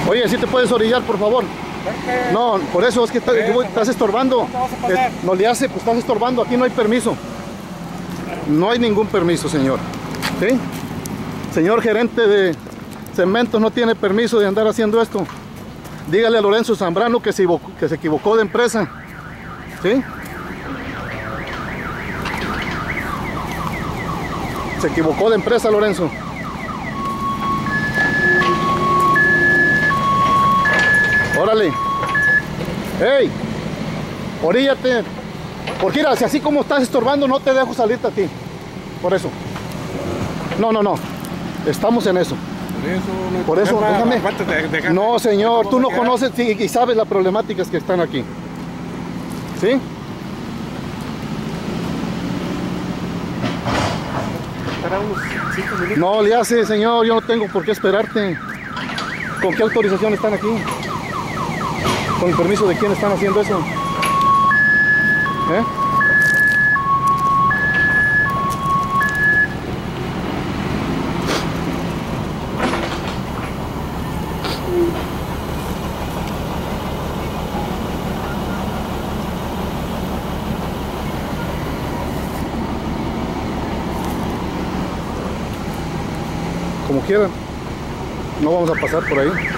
Oye, ¿sí te puedes orillar, por favor? No, por eso es que estás estorbando. No le hace, pues estás estorbando. Aquí no hay permiso. No hay ningún permiso, señor. ¿Sí? Señor gerente de Cementos, no tiene permiso de andar haciendo esto. Dígale a Lorenzo Zambrano que se equivocó de empresa. ¿Sí? Se equivocó de empresa, Lorenzo. Órale. ¡Ey! Oríllate. Porque mira, si así como estás estorbando, no te dejo salirte a ti. Por eso. No. Estamos en eso. Por eso, déjame. No, señor, tú no conoces y sabes las problemáticas que están aquí. ¿Sí? No le hace, señor, yo no tengo por qué esperarte. ¿Con qué autorización están aquí? ¿Con el permiso de quién están haciendo eso? ¿Eh? Como quieran, no vamos a pasar por ahí.